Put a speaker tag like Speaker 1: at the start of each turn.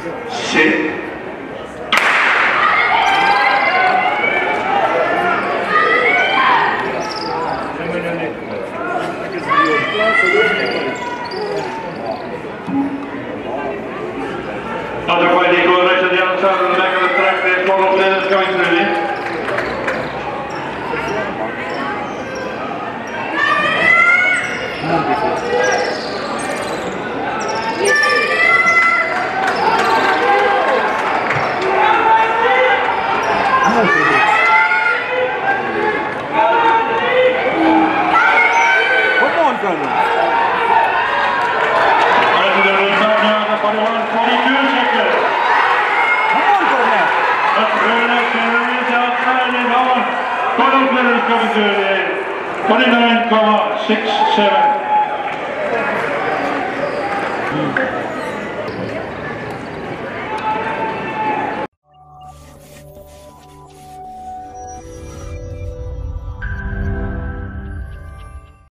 Speaker 1: Sit. Other fighting goes right to the other side of the back of the track. There's one of them coming through there.
Speaker 2: Come on, Colonel.
Speaker 1: 41, 42 seconds.
Speaker 2: Come on, Colonel.
Speaker 1: That's very nice. There is outside and on. Colonel Clinton is coming through there. 29,67.